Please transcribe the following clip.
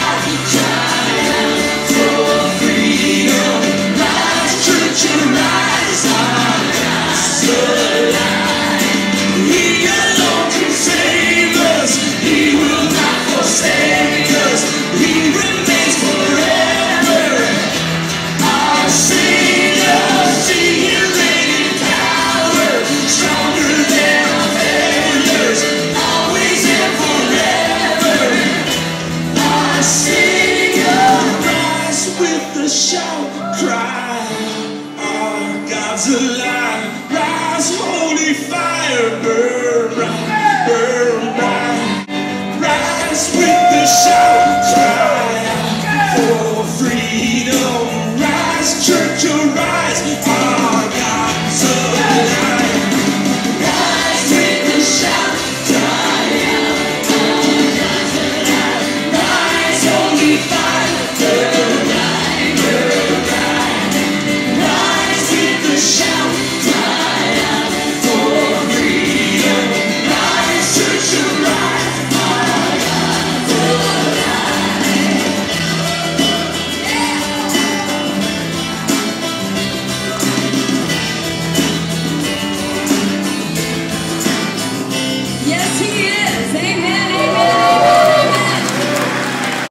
Shout, cry, our God's alive. Rise, holy fire, burn bright, burn bright. Rise with the shout.